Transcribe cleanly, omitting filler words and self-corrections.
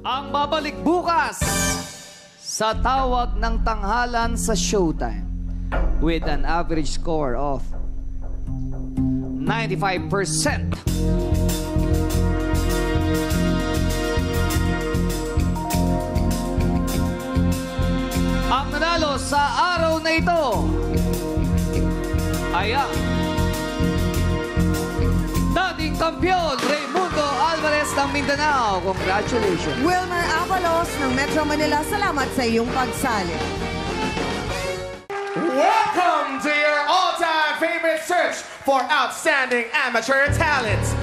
Ang babalik bukas sa tawag ng tanghalan sa Showtime with an average score of 95%. Ang nanalo sa araw na ito ay ang dating kampiyon Raimundo Alvarez ng Mindanao. Congratulations. Wilmer Avalos ng Metro Manila, salamat sa iyong pagsali. Welcome to your all-time favorite search for outstanding amateur talent.